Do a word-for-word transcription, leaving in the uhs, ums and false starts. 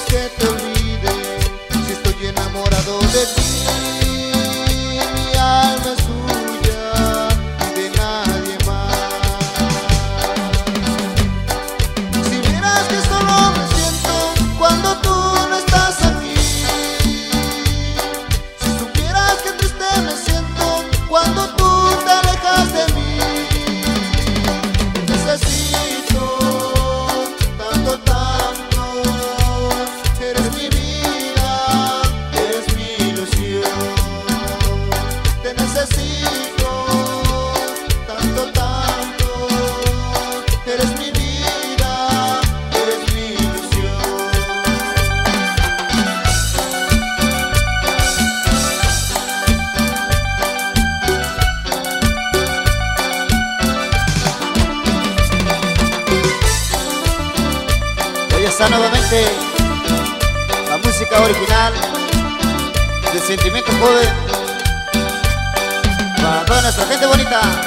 que te olvide si estoy enamorado de ti. Mi alma es tuya y de nadie más. Si vieras que solo me siento cuando tú no estás aquí, si supieras que triste me siento cuando tú te alejas de mí. Necesito tanto, tanto, eres mi vida, eres mi ilusión. Te necesito tanto, tanto, eres mi vida, eres mi ilusión. Hoy está nuevamente la música original de Sentimiento Joven para toda nuestra gente bonita.